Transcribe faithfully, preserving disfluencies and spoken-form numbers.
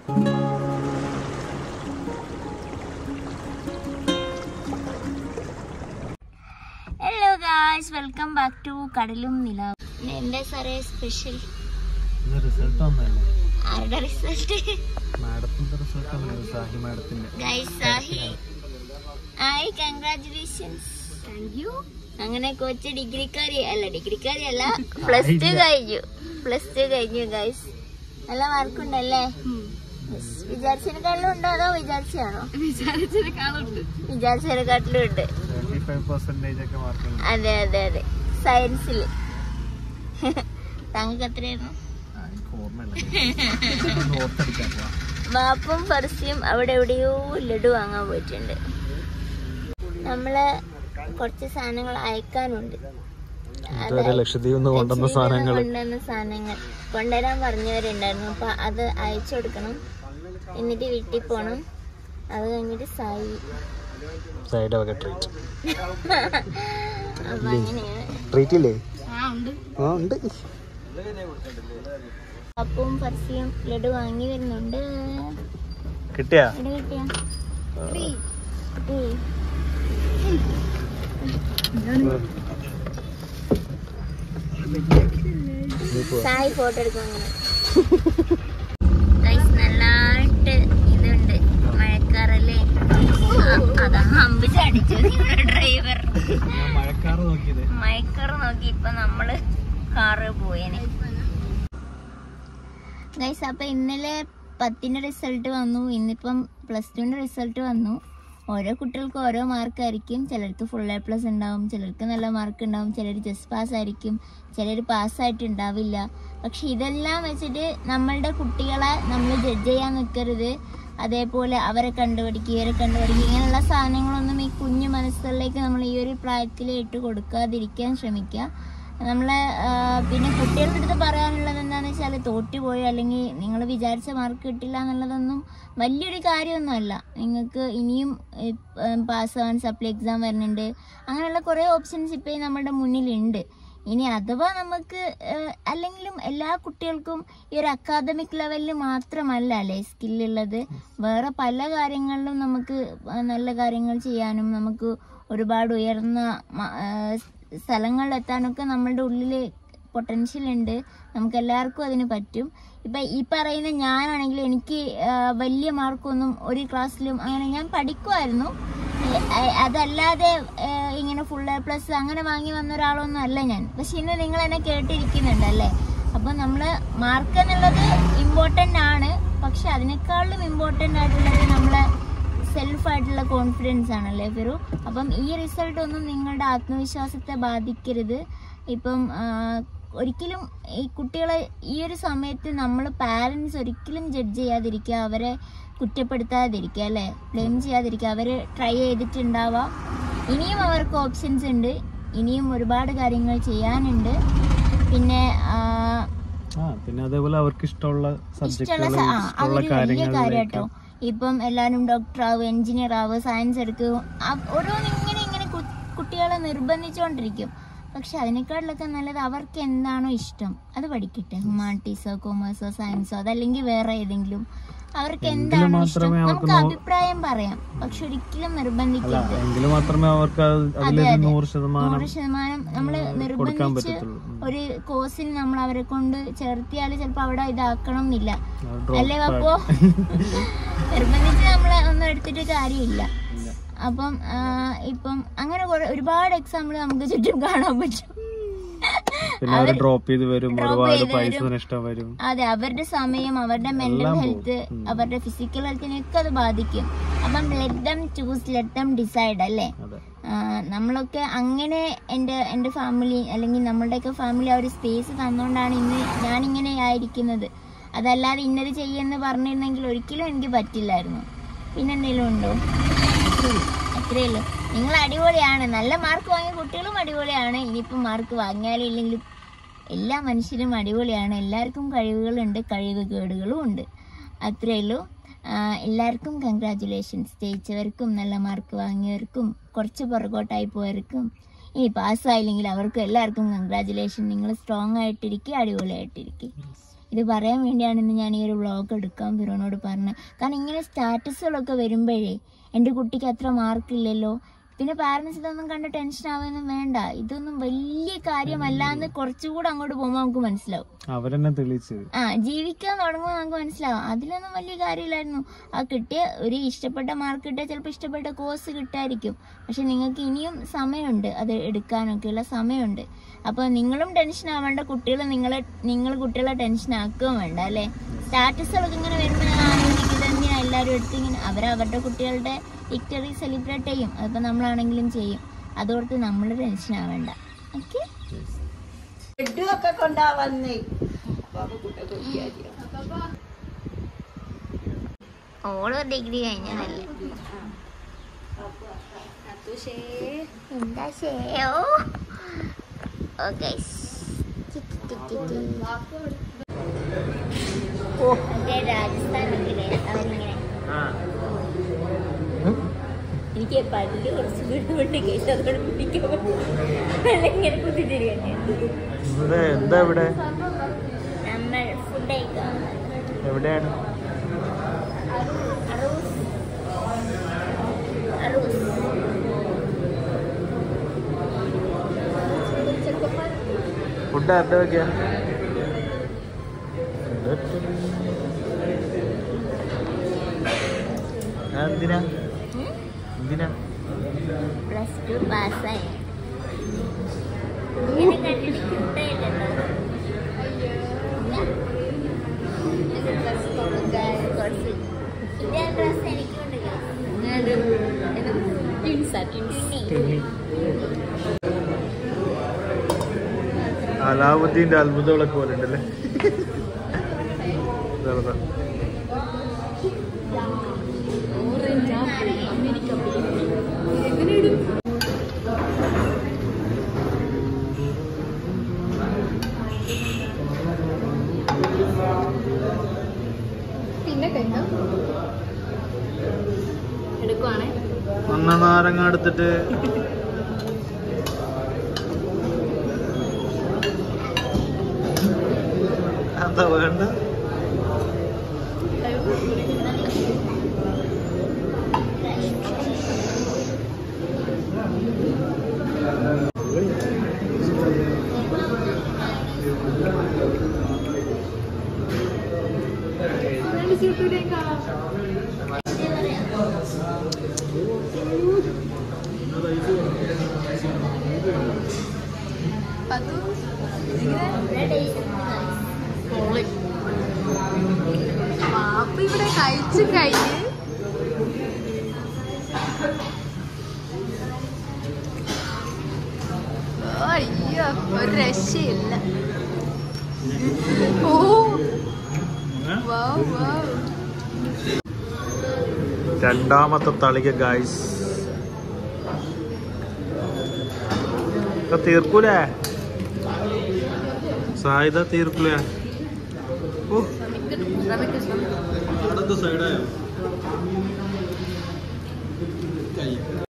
Hello guys, welcome back to കടലും നിലാവും. എന്താ സാറേ സ്പെഷ്യൽ? റിസൾട്ട് വന്നല്ലേ? ആരുടെ റിസൾട്ട്? മാഡത്തിന്റെ റിസൾട്ട്. സാഹി മാഡത്തിന്റെ. Guys Sahi hi, congratulations. Thank you. അങ്ങനെ കൊച്ചു ഡിഗ്രിക്കാരി അല്ല ഡിഗ്രിക്കാരി അല്ല പ്ലസ് ടു കഴിഞ്ഞു പ്ലസ് ടു കഴിഞ്ഞു ഗായ്സ്. നല്ല മാർക്കുണ്ടല്ലേ? വിചാരിച്ചതിനെക്കാട്ടിലും ഉണ്ടോ അതോ വിചാരിച്ചാണോ? വിചാരിച്ചതിനെക്കാട്ടിലും ഉണ്ട്. അതെ അതെ അതെ സയൻസില്. താങ്കൾക്ക് എത്രയായിരുന്നു? ബാപ്പും ഫർസിയും അവിടെ എവിടെയോ ലഡു വാങ്ങാൻ പോയിട്ടുണ്ട്. നമ്മള് കുറച്ച് സാധനങ്ങൾ അയക്കാനുണ്ട്. കൊണ്ടുവന്ന സാധനങ്ങൾ കൊണ്ടുവരാൻ പറഞ്ഞവരുണ്ടായിരുന്നു. അപ്പൊ അത് അയച്ചു കൊടുക്കണം. എന്നിട്ട് വീട്ടിൽ പോണം. അത് കഴിഞ്ഞിട്ട് സായി അപ്പൊ അങ്ങനെയാണ്. അപ്പവും ഫർസിയും ലഡു വാങ്ങി വരുന്നുണ്ട്. കിട്ടിയാ കിട്ടിയാ സായി ഫോട്ടോ എടുക്കും. നല്ലതായിട്ട് ഇതുണ്ട്, മഴക്കാറല്ലേ? അതാ അമ്പിച്ചടിച്ചു ഡ്രൈവർ. മഴക്കാറ് നോക്കി ഇപ്പൊ നമ്മള് കാറ് പോയേനെ ഗൈസ്. അപ്പൊ ഇന്നലെ പത്തിന്റെ റിസൾട്ട് വന്നു, ഇന്നിപ്പം പ്ലസ് ടുവിന്റെ റിസൾട്ട് വന്നു. ഓരോ കുട്ടികൾക്ക് ഓരോ മാർക്കായിരിക്കും. ചിലർക്ക് ഫുൾ എ പ്ലസ് ഉണ്ടാവും, ചിലർക്ക് നല്ല മാർക്ക് ഉണ്ടാവും, ചിലർ ജസ്റ്റ് പാസ് ആയിരിക്കും, ചിലർ പാസ്സായിട്ട് ഉണ്ടാവില്ല. പക്ഷെ ഇതെല്ലാം വെച്ചിട്ട് നമ്മളുടെ കുട്ടികളെ നമ്മൾ ജഡ്ജ് ചെയ്യാൻ നിൽക്കരുത്. അതേപോലെ അവരെ കണ്ടുപിടിക്കുക ഇവരെ കണ്ടുപിടിക്കുക ഇങ്ങനെയുള്ള സാധനങ്ങളൊന്നും ഈ കുഞ്ഞു മനസ്സുകളിലേക്ക് നമ്മൾ ഈ ഒരു പ്രായത്തിൽ ഇട്ട് കൊടുക്കാതിരിക്കാൻ ശ്രമിക്കുക. നമ്മളെ പിന്നെ കുട്ടികളുടെ അടുത്ത് പറയാനുള്ളത് എന്താണെന്ന് വെച്ചാൽ തോറ്റുപോയി അല്ലെങ്കിൽ നിങ്ങൾ വിചാരിച്ച മാർക്ക് കിട്ടില്ല എന്നുള്ളതൊന്നും വലിയൊരു കാര്യമൊന്നുമല്ല. നിങ്ങൾക്ക് ഇനിയും പാസ്സാവാൻ സപ്ലൈ എക്സാം വരുന്നുണ്ട്. അങ്ങനെയുള്ള കുറേ ഓപ്ഷൻസ് ഇപ്പോൾ നമ്മുടെ മുന്നിലുണ്ട്. ഇനി അഥവാ നമുക്ക് അല്ലെങ്കിലും എല്ലാ കുട്ടികൾക്കും ഈ ഒരു അക്കാദമിക് ലെവലിൽ മാത്രമല്ല അല്ലേ സ്കില്ലുള്ളത്. വേറെ പല കാര്യങ്ങളിലും നമുക്ക് നല്ല കാര്യങ്ങൾ ചെയ്യാനും നമുക്ക് ഒരുപാട് ഉയർന്ന സ്ഥലങ്ങളിലെത്താനൊക്കെ നമ്മളുടെ ഉള്ളിൽ പൊട്ടൻഷ്യൽ ഉണ്ട്. നമുക്ക് എല്ലാവർക്കും അതിന് പറ്റും. ഇപ്പം ഈ പറയുന്ന ഞാനാണെങ്കിൽ എനിക്ക് വലിയ മാർക്കൊന്നും ഒരു ക്ലാസ്സിലും അങ്ങനെ ഞാൻ പഠിക്കുമായിരുന്നു. അതല്ലാതെ ഇങ്ങനെ ഫുൾ എ പ്ലസ് അങ്ങനെ വാങ്ങി വന്ന ഒരാളൊന്നും അല്ല ഞാൻ. പക്ഷെ ഇന്ന് നിങ്ങൾ എന്നെ കേട്ടിരിക്കുന്നുണ്ടല്ലേ. അപ്പം നമ്മൾ മാർക്ക് എന്നുള്ളത് ഇമ്പോർട്ടൻ്റ് ആണ്. പക്ഷെ അതിനേക്കാളും ഇമ്പോർട്ടൻ്റ് ആയിട്ടുള്ളത് നമ്മളെ സെൽഫായിട്ടുള്ള കോൺഫിഡൻസ് ആണല്ലേ ഫിറു. അപ്പം ഈ റിസൾട്ട് ഒന്നും നിങ്ങളുടെ ആത്മവിശ്വാസത്തെ ബാധിക്കരുത്. ഇപ്പം ഒരിക്കലും ഈ കുട്ടികളെ ഈ ഒരു സമയത്ത് നമ്മൾ പാരൻസ് ഒരിക്കലും ജഡ്ജ് ചെയ്യാതിരിക്കുക, അവരെ കുറ്റപ്പെടുത്താതിരിക്കുക അല്ലേ, ബ്ലെയിം ചെയ്യാതിരിക്കുക. അവർ ട്രൈ ചെയ്തിട്ടുണ്ടാവാം. ഇനിയും അവർക്ക് ഓപ്ഷൻസ് ഉണ്ട്, ഇനിയും ഒരുപാട് കാര്യങ്ങൾ ചെയ്യാനുണ്ട്. പിന്നെ പിന്നെ അതേപോലെ അവർക്ക് ഇഷ്ടമുള്ള ഇഷ്ടമുള്ള അതൊരു വലിയ കാര്യം കേട്ടോ. ഇപ്പം എല്ലാവരും ഡോക്ടർ ആവും, എൻജിനീയർ ആവും, സയൻസ് എടുക്കും, ഓരോന്നും ഇങ്ങനെ ഇങ്ങനെ കുട്ടികളെ നിർബന്ധിച്ചുകൊണ്ടിരിക്കും. പക്ഷെ അതിനേക്കാളിലൊക്കെ നല്ലത് അവർക്ക് എന്താണോ ഇഷ്ടം അത് പഠിക്കട്ടെ. ഹ്യൂമാനിറ്റീസോ കൊമേഴ്സോ സയൻസോ അതല്ലെങ്കിൽ വേറെ ഏതെങ്കിലും അവർക്ക് എന്താണോ ഇഷ്ടം നമുക്ക് അഭിപ്രായം പറയാം. പക്ഷെ ഒരിക്കലും നിർബന്ധിക്കരുത്. നൂറ് ശതമാനം നമ്മള് നിർബന്ധിച്ച് ഒരു കോഴ്സിന് നമ്മൾ അവരെ കൊണ്ട് ചേർത്തിയാല് ചിലപ്പോ അവിടെ ഇതാക്കണം എന്നില്ല അല്ലേ. അപ്പോ നിർബന്ധിച്ച് നമ്മളെ ഒന്നും എടുത്തിട്ട് കാര്യമില്ല. അപ്പം ഇപ്പം അങ്ങനെ ഒരുപാട് എക്സാമ്പിൾ നമുക്ക് ചുറ്റും കാണാൻ പറ്റും. അതെ, അവരുടെ സമയം, അവരുടെ മെന്റൽ ഹെൽത്ത്, അവരുടെ ഫിസിക്കൽ ഹെൽത്തിനൊക്കെ അത് ബാധിക്കും. അപ്പം let them choose, let them decide അല്ലേ. നമ്മളൊക്കെ അങ്ങനെ എൻ്റെ എൻ്റെ ഫാമിലി അല്ലെങ്കിൽ നമ്മളുടെയൊക്കെ ഫാമിലി ആ ഒരു സ്പേസ് തന്നുകൊണ്ടാണ് ഇന്ന് ഞാനിങ്ങനെ ആയിരിക്കുന്നത്. അതല്ലാതെ ഇന്നത് ചെയ്യുമെന്ന് പറഞ്ഞിരുന്നെങ്കിൽ ഒരിക്കലും എനിക്ക് പറ്റില്ലായിരുന്നു. പിന്നെ എന്തെങ്കിലും ഉണ്ടോ? അത്രയല്ലോ. നിങ്ങൾ അടിപൊളിയാണ്. നല്ല മാർക്ക് വാങ്ങിയ കുട്ടികളും അടിപൊളിയാണ്. ഇനിയിപ്പം മാർക്ക് വാങ്ങിയാലും ഇല്ലെങ്കിലും എല്ലാ മനുഷ്യരും അടിപൊളിയാണ്. എല്ലാവർക്കും കഴിവുകളുണ്ട്, കഴിവുകേടുകളും ഉണ്ട്. അത്രയല്ലോ. എല്ലാവർക്കും കൺഗ്രാറ്റുലേഷൻസ്. ജയിച്ചവർക്കും നല്ല മാർക്ക് വാങ്ങിയവർക്കും കുറച്ച് പുറകോട്ടായി പോയവർക്കും ഇനി പാസ്സായില്ലെങ്കിൽ അവർക്കും എല്ലാവർക്കും കൺഗ്രാറ്റുലേഷൻ. നിങ്ങൾ സ്ട്രോങ് ആയിട്ടിരിക്കുക, അടിപൊളിയായിട്ടിരിക്കുക. ഇത് പറയാൻ വേണ്ടിയാണ് ഇന്ന് ഞാൻ ഈ ഒരു വ്ളോഗ് എടുക്കാൻ ഫിറോനോട് പറഞ്ഞത്. കാരണം ഇങ്ങനെ സ്റ്റാറ്റസുകളൊക്കെ വരുമ്പോഴേ എൻ്റെ കുട്ടിക്ക് അത്ര മാർക്കില്ലല്ലോ, പിന്നെ പാരൻസ് ഇതൊന്നും കണ്ട് ടെൻഷൻ ആവാനൊന്നും വേണ്ട, ഇതൊന്നും വലിയ കാര്യമല്ല എന്ന് കുറച്ചുകൂടെ അങ്ങോട്ട് പോകുമ്പോൾ നമുക്ക് മനസ്സിലാവും. അവരെന്നെ തെളിയിച്ചത് ആ ജീവിക്കാൻ തുടങ്ങുമ്പോൾ നമുക്ക് മനസ്സിലാവും അതിലൊന്നും വലിയ കാര്യമില്ലായിരുന്നു. ആ കിട്ടിയ ഒരു ഇഷ്ടപ്പെട്ട മാർക്ക് കിട്ടിയാൽ ചിലപ്പോൾ ഇഷ്ടപ്പെട്ട കോഴ്സ് കിട്ടായിരിക്കും. പക്ഷെ നിങ്ങൾക്ക് ഇനിയും സമയമുണ്ട്, അത് എടുക്കാനൊക്കെയുള്ള സമയമുണ്ട്. അപ്പോൾ നിങ്ങളും ടെൻഷൻ ആവേണ്ട, കുട്ടികൾ നിങ്ങളെ നിങ്ങൾ കുട്ടികളെ ടെൻഷൻ ആക്കുകയും വേണ്ട അല്ലേ. സ്റ്റാറ്റസുകളൊക്കെ ഇങ്ങനെ വരുമ്പോൾ ഞാൻ ആലോചിക്കുന്നത് എന്തിനാണ് എല്ലാവരും എടുത്ത് ഇങ്ങനെ അവരവരുടെ കുട്ടികളുടെ വിക്ടറി സെലിബ്രേറ്റ് ചെയ്യും. അതിപ്പോൾ നമ്മളാണെങ്കിലും ചെയ്യും. അതോർത്ത് നമ്മൾ ടെൻഷൻ ആവേണ്ട. ഓക്കെ ഓളോ ഡിഗ്രി കഴിഞ്ഞതല്ലേ. എന്താ ചെയ്യോ ഓക്കെ രാജസ്ഥാനിലെ അവരിങ്ങനെ എനിക്ക് പല്ല് കുറച്ച് വീട്ടുകൊണ്ട് കേസ് അതോടെ പിടിക്കാൻ ഇങ്ങനെ കുത്തിരിക്കണ്ടേ. എന്താ ഇവിടെ നമ്മൾ ഫുഡ് കഴിക്കാം. എവിടെയാണ്? അറൂസ് അറൂസ് ഫുഡ് ആരുടെ വയ്ക്കാ? എന്തിനാ എന്തിനാ പ്ലസ് ടു പാസ്സായി ഇങ്ങനെ കണ്ടിട്ട് കിട്ടായില്ലല്ലോ. ഇതേ ഡ്രസ് എനിക്കുണ്ട്. അലാവുദ്ദീന്റെ അത്ഭുതങ്ങളൊക്കെ പോലെ ഉണ്ടല്ലേ. എടുക്കുവാണേ ഒന്ന നാരങ്ങ എടുത്തിട്ട് എന്താ വേണ്ട? പാപ്പ ഇവിടെ കഴിച്ചു കഴിഞ്ഞ് അയ്യോ ഒരു രക്ഷയില്ല. ഓ വാവ് വാവ്. രണ്ടാമത്തെ തളിക ഗൈസ്. തീർക്കൂലേ സായുധ? തീർക്കൂലേ? ഓ സൈഡായോ?